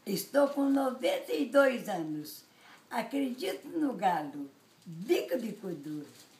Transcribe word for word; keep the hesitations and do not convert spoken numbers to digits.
Estou com noventa e dois anos. Acredito no galo. Bico bicudo.